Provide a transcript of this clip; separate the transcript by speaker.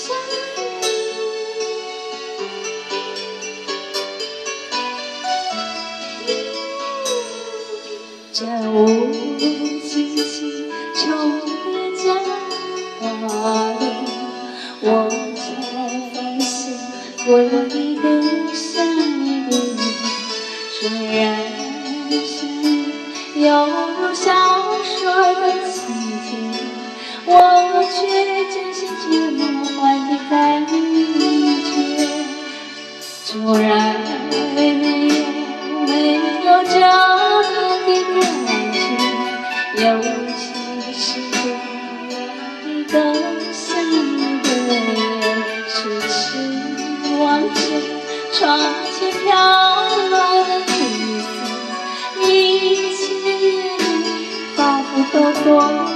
Speaker 1: 相遇。这无尽情重叠加路，我才发现我你的相遇，虽然犹如小说的情节，我却真心这么幻的感觉。纵然没有这样的感觉，尤其是对我的相遇的痴痴望着窗前飘落的绿色，一切仿佛都过